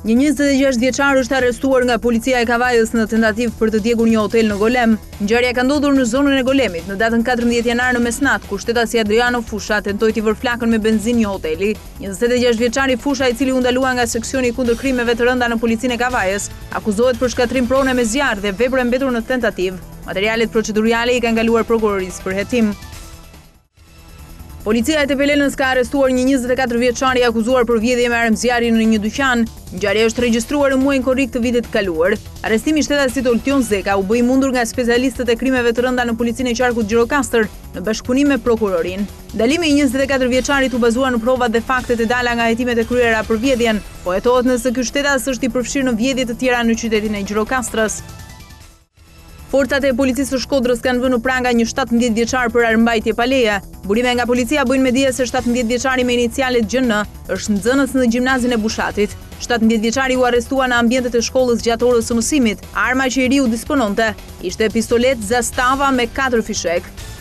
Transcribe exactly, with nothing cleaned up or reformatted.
Një njëzet e gjashtë vjeçar është arrestuar nga policia e Kavajës në tentativë për të djegur një hotel në Golem. Ngjarja ka ndodhur në zonën e Golemit në datën katërmbëdhjetë janar në mesnatë, ku shtetasi Adriano Fusha tentoi t'i vër flakën me benzinë një hoteli. njëzet e gjashtë vjeçari Fusha, i cili u ndalua nga seksioni i kundër krimeve të rënda në policinë e Kavajës, akuzohet për shkatrim prone me zjarr dhe vepër e mbetur në tentativë. Materialet procedurale i kanë kaluar prokurorisë për hetim. Policia e Tepelenës ka arrestuar një njëzet e katër vjeçar i akuzuar për vjedhje me armëzjarri në një dyqan. Ngjarja është regjistruar në muajin korrik të vitit të kaluar. Arrestimi i shtetasit Oltion Zeka u bë i mundur nga specialistët e krimeve të rënda në policinë e qarkut Gjirokastër në bashkëpunim me prokurorin. Ndalimi i njëzet e katër vjeçarit u bazuar në provat dhe faktet e dala nga hetimet e kryera për vjedhjen, po hetohet nëse ky shtetas është i përfshirë në vjedhje të tjera në qytetin e Gjirokastrës. Forcat e policisë së Shkodrës kanë vënë në pranga një shtatëmbëdhjetë vjeçar për armbajtje pa leje. Burime nga policia bujnë me dije se shtatëmbëdhjetë vjeçari me inicialet G N është nxënës në gjimnazin e Bushatit. shtatëmbëdhjetë vjeçari u arrestua në ambientet e shkollës gjatë orës së mësimit. Arma që i ri u dispononte ishte pistolet Zastava me katër fishek.